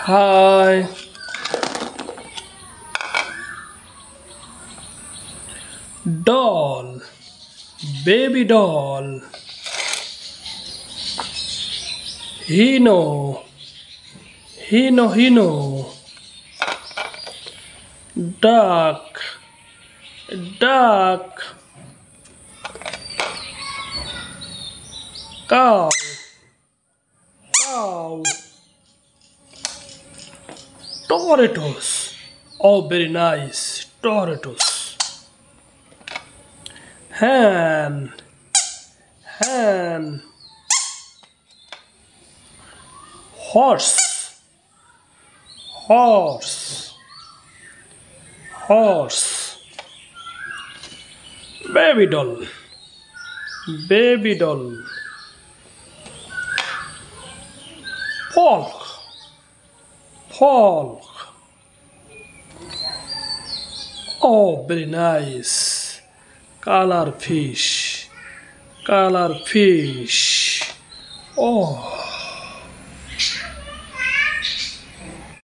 Hi, doll, baby doll, hino, hino, duck, duck, cow, cow, tortoise. Oh, very nice, tortoise. Hen, hen, horse, horse, horse, baby doll, baby doll, pork, pork. Oh, very nice. Color fish, color fish. Oh,